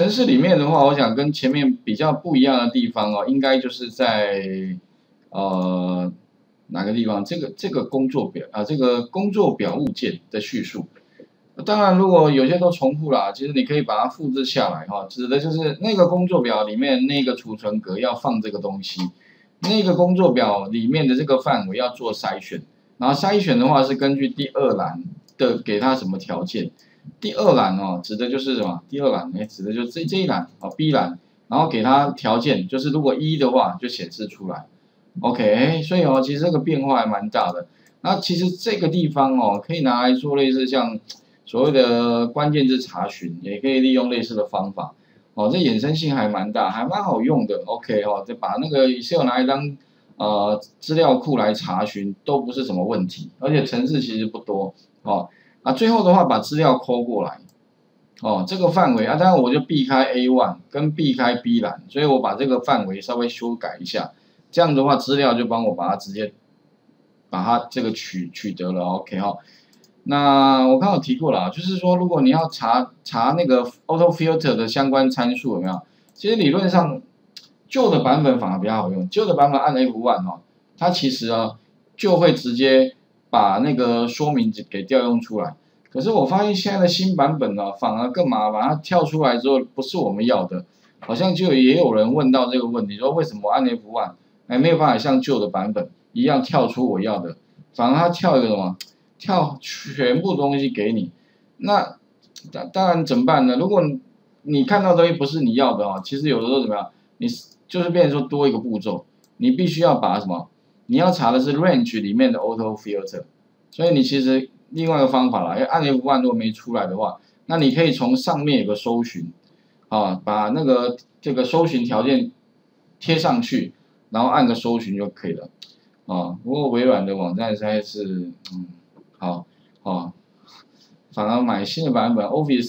程式里面的话，我想跟前面比较不一样的地方哦，应该就是在哪个地方？这个工作表啊，这个工作表物件的叙述。当然，如果有些都重复了，其实你可以把它复制下来哈，指的就是那个工作表里面那个储存格要放这个东西，那个工作表里面的这个范围要做筛选，然后筛选的话是根据第二栏的给它什么条件。第二栏哦，指的就是什么？第二栏指的就是这一栏啊 B 栏，然后给它条件，就是如果一的话就显示出来。OK， 所以哦，其实这个变化还蛮大的。那其实这个地方哦，可以拿来做类似像所谓的关键字查询，也可以利用类似的方法。哦，这衍生性还蛮大，还蛮好用的。OK 哦，就把那个 Excel 拿来当资料库来查询，都不是什么问题，而且程式其实不多哦。啊，最后的话把资料抠过来，哦，这个范围啊，当然我就避开 A1 跟避开 B 栏，所以我把这个范围稍微修改一下，这样的话资料就帮我把它直接把它这个取得了 ，OK 哈、哦。那我刚刚有提过了，就是说如果你要查那个 auto filter 的相关参数有没有？其实理论上旧的版本反而比较好用，旧的版本按 F1 哦，它其实啊就会直接把那个说明给调用出来。可是我发现现在的新版本呢，反而更麻烦，它跳出来之后不是我们要的，好像就也有人问到这个问题，说为什么按 F1 还没有办法像旧的版本一样跳出我要的，反而它跳一个什么？跳全部东西给你，那当然怎么办呢？如果你看到东西不是你要的哦，其实有的时候怎么样？你就是变成说多一个步骤，你必须要把什么？你要查的是 range 里面的 auto filter， 所以你其实另外一个方法啦，因为按 F1 如果没出来的话，那你可以从上面有个搜寻，啊，把那个这个搜寻条件贴上去，然后按个搜寻就可以了。啊，不过微软的网站实在是，好，哦，反而买新的版本 Office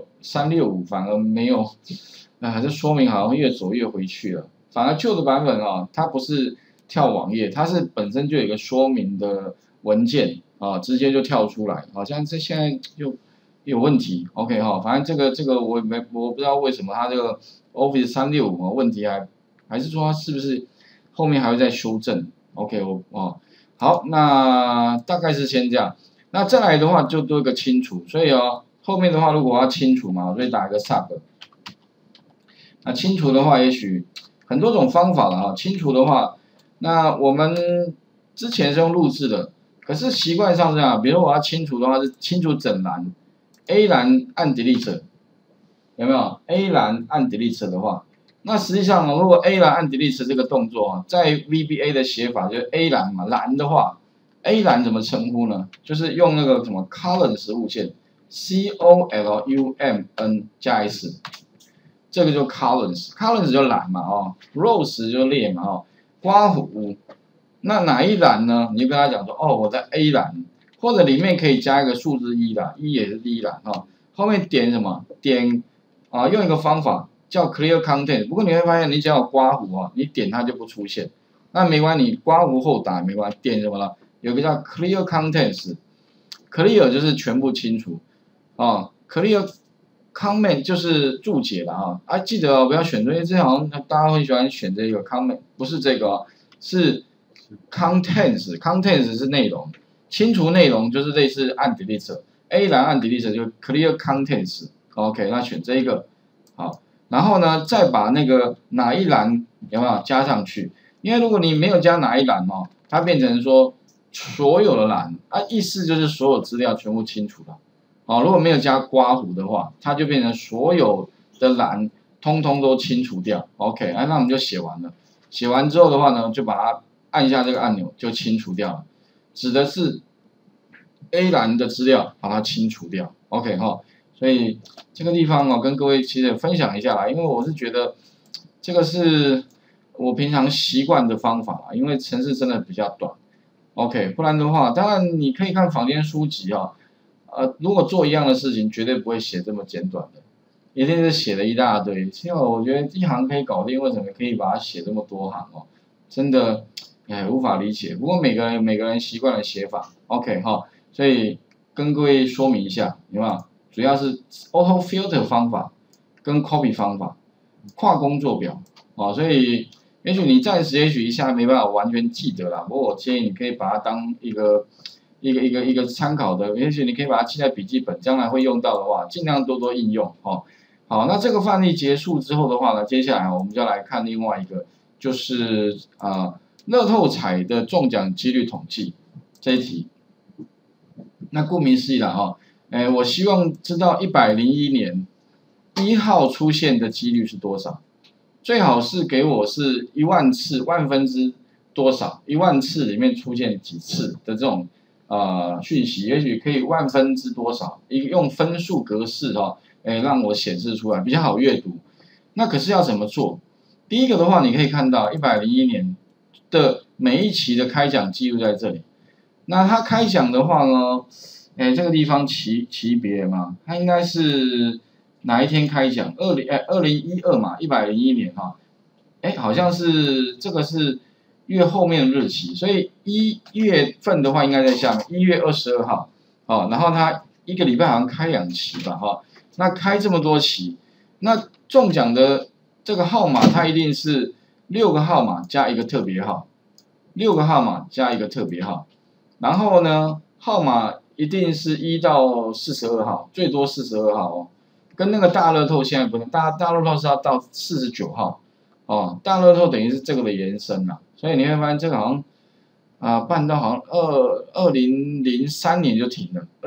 365反而没有，这说明好像越走越回去了。反而旧的版本啊，它不是跳网页，它是本身就有一个说明的文件啊，直接就跳出来，好像这现在就有问题。OK 哈，反正这个我不知道为什么它这个 Office 365问题还是说它是不是后面还会再修正？OK 好，那大概是先这样。那再来的话就多一个清除，所以哦，后面的话如果我要清除嘛，我就打一个 sub。那清除的话，也许很多种方法了哈。清除的话，那我们之前是用录制的，可是习惯上是这样，比如我要清除的话是清除整栏 ，A 栏按 delete， 有没有 ？A 栏按 delete 的话。那实际上，如果 A 栏按 delete 这个动作啊，在 VBA 的写法就是 A 栏嘛，栏的话 ，A 栏怎么称呼呢？就是用那个什么 columns 物件 ，COLUMN 加 S， 这个就 columns 就栏嘛哦 ，rows 就列嘛哦，刮胡，那哪一栏呢？你就跟他讲说，哦，我在 A 栏，或者里面可以加一个数字1啦，一也是第一栏哦，后面点什么？点啊，用一个方法。叫 clear content， 不过你会发现，你只要有刮胡啊，你点它就不出现。那没关系，你刮胡后打没关系，点什么了？有个叫 clear contents，clear 就是全部清除啊 ，clear comment 就是注解了啊。记得哦，不要选这些，这好像大家会喜欢选这个 comment， 不是这个哦，是 contents 是内容，清除内容就是类似按 delete，A 栏按 delete 就 clear contents，OK， 那选这一个好。然后呢，再把那个哪一栏有没有加上去？因为如果你没有加哪一栏哦，它变成说所有的栏啊，意思就是所有资料全部清除了。哦，如果没有加刮胡的话，它就变成所有的栏通通都清除掉。OK，那我们就写完了。写完之后的话呢，就把它按下这个按钮就清除掉了，指的是 A 栏的资料把它清除掉。OK 哈。所以这个地方哦，跟各位其实分享一下啦，因为我是觉得这个是我平常习惯的方法啦，因为程式真的比较短 ，OK， 不然的话，当然你可以看坊间书籍啊，如果做一样的事情，绝对不会写这么简短的，一定是写了一大堆。其实我觉得一行可以搞定，为什么可以把它写这么多行哦？真的，无法理解。不过每个人习惯的写法 ，OK 哈，所以跟各位说明一下，有没有？主要是 auto filter 方法跟 copy 方法，跨工作表哦，所以也许你暂时一下没办法完全记得啦，不过我建议你可以把它当一个参考的，也许你可以把它记在笔记本，将来会用到的话，尽量多多应用哦。好，那这个范例结束之后的话呢，接下来我们就来看另外一个，就是乐透彩的中奖几率统计这一题。那顾名思义啦哈，我希望知道101年1号出现的几率是多少，最好是给我是10000次万分之多少，10000次里面出现几次的这种讯息，也许可以万分之多少，用分数格式哈。让我显示出来比较好阅读。那可是要怎么做？第一个的话，你可以看到101年的每一期的开奖记录在这里。那它开奖的话呢，这个地方期别嘛，它应该是哪一天开奖？2012嘛，101年哈。好像是这个是越后面的日期，所以1月份的话应该在下面，1月22号。哦，然后它一个礼拜好像开2期吧，哈。那开这么多期，那中奖的这个号码，它一定是6个号码加一个特别号，6个号码加一个特别号，然后呢，号码一定是1到42号，最多42号哦，跟那个大乐透现在不同，大乐透是要到49号，哦，大乐透等于是这个的延伸啦，所以你会发现这个好像办到好像2003年就停了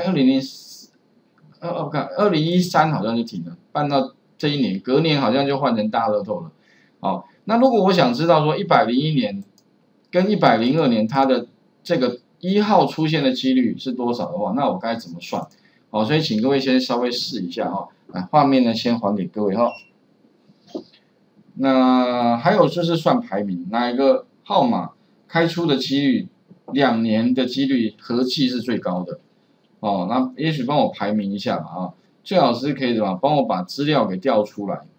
2013好像就停了，办到这一年，隔年好像就换成大乐透了。好，那如果我想知道说101年跟102年它的这个1号出现的几率是多少的话，那我该怎么算？好，所以请各位先稍微试一下哈。画面呢先还给各位哈。那还有就是算排名，哪一个号码开出的几率2年的几率合计是最高的。哦，那也许帮我排名一下吧啊，最好是可以怎么帮我把资料给调出来。